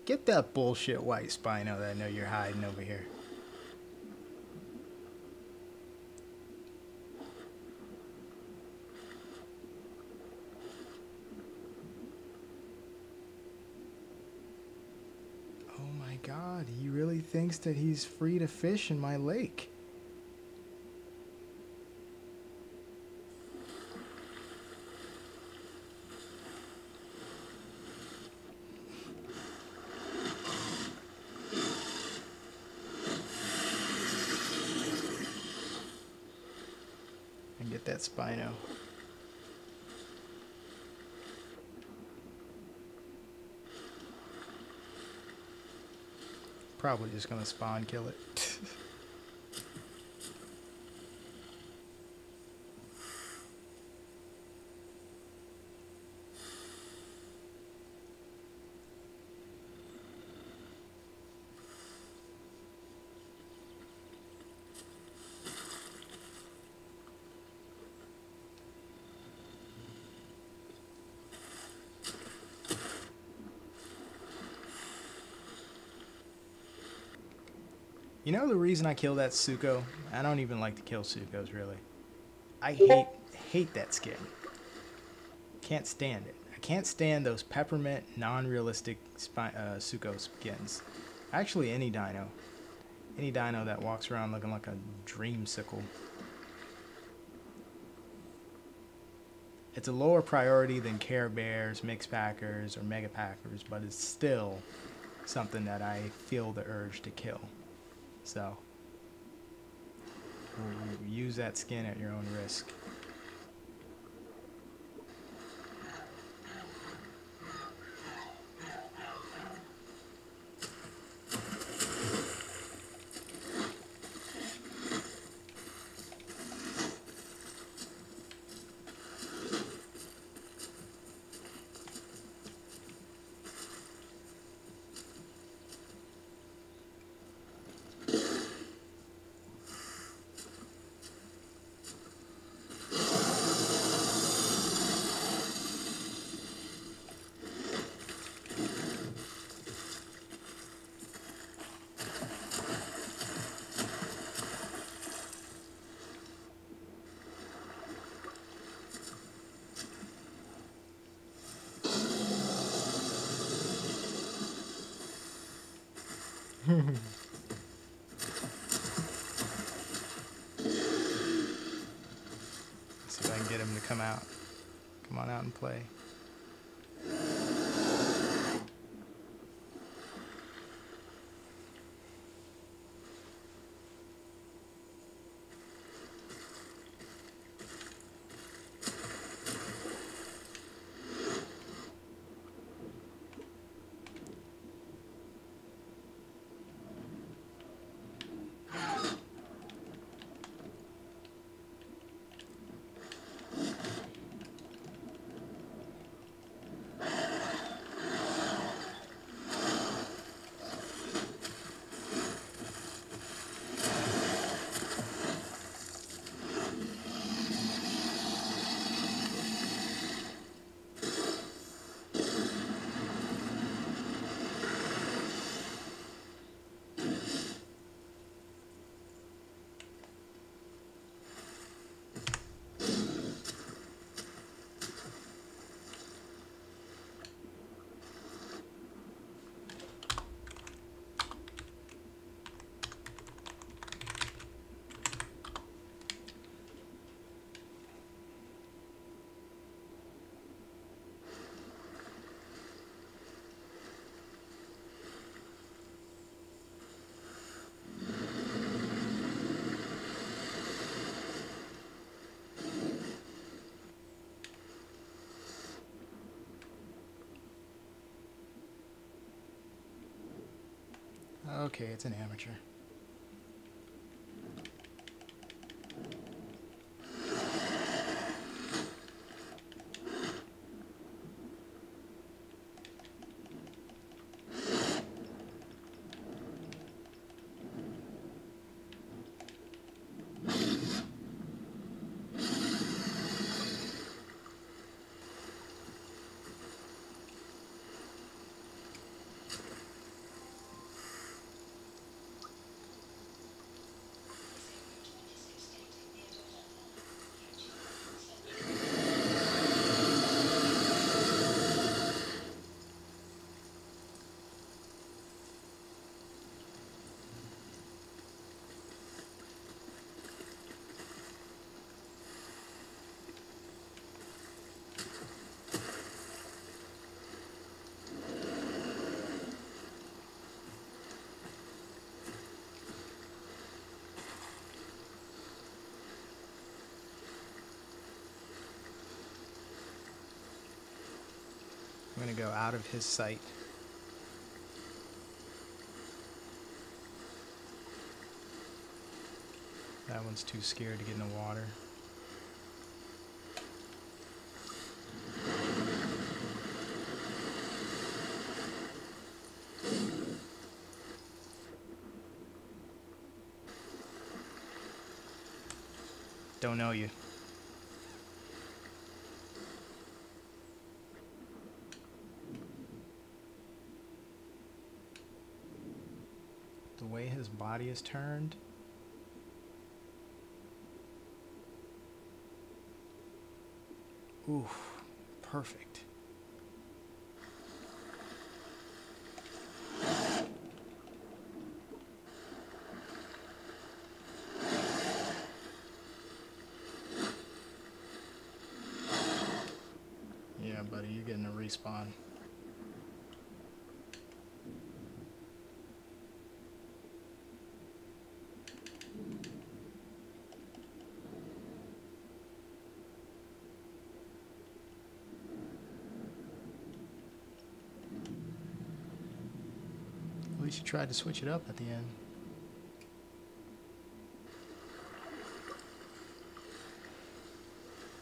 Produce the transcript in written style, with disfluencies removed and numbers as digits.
Get that bullshit white Spino that I know you're hiding over here. Oh my god, he really thinks that he's free to fish in my lake. Get that Spino. Probably just gonna spawn kill it. You know the reason I kill that Sucho? I don't even like to kill Suchos, really. I hate that skin. Can't stand it. I can't stand those peppermint, non-realistic Sucho skins. Actually, any dino. Any dino that walks around looking like a dreamsicle. It's a lower priority than Care Bears, Mix Packers, or Mega Packers, but it's still something that I feel the urge to kill. So, use that skin at your own risk. See if I can get him to come out. Come on out and play. Okay, it's an amateur. I'm going to go out of his sight. That one's too scared to get in the water. Don't know you. The way his body is turned. Oof, perfect. Yeah, buddy, you're getting a respawn. At least you tried to switch it up at the end.